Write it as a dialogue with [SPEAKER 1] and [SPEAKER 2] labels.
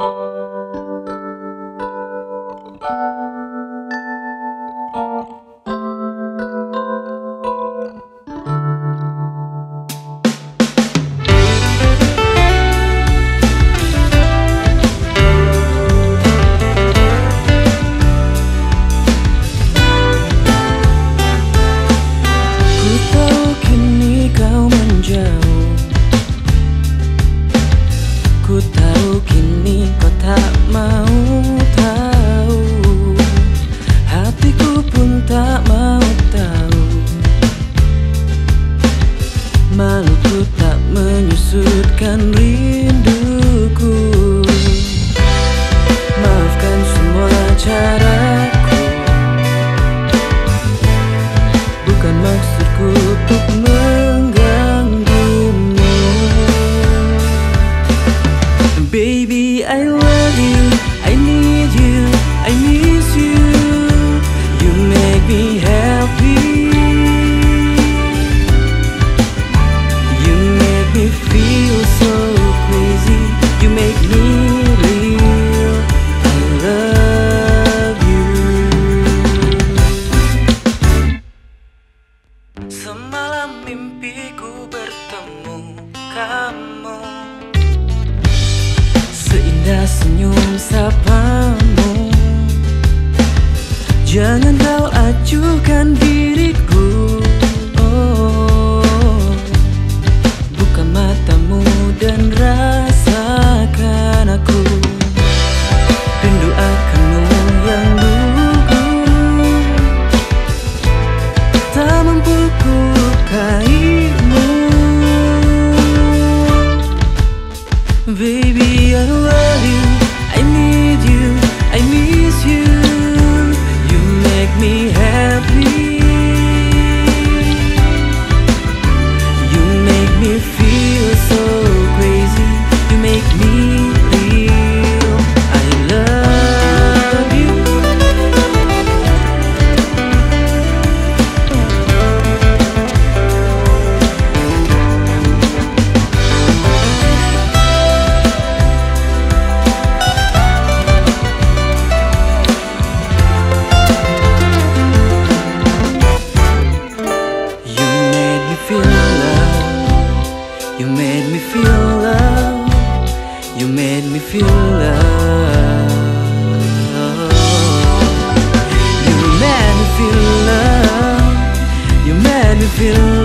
[SPEAKER 1] Maluku tak menyusutkan rinduku. Maafkan semua caraku, bukan maksudku untuk mengganggumu. Baby, I love you, I need you, I miss you. You make me happy, feel so crazy, you make me real. I love you. Semalam mimpiku bertemu kamu, seindah senyum sapamu. Jangan kau acuhkan diriku, matamu dan rasakan aku. Rindu akanmu yang lugu, tak mampu ku lukaimu. Baby, I love you, I need you, I miss you. You make me happy, you make me feel so crazy, you make me real. I love you. You made me feel love, you made me feel love, you made me feel love. You made me feel love, you made me feel love.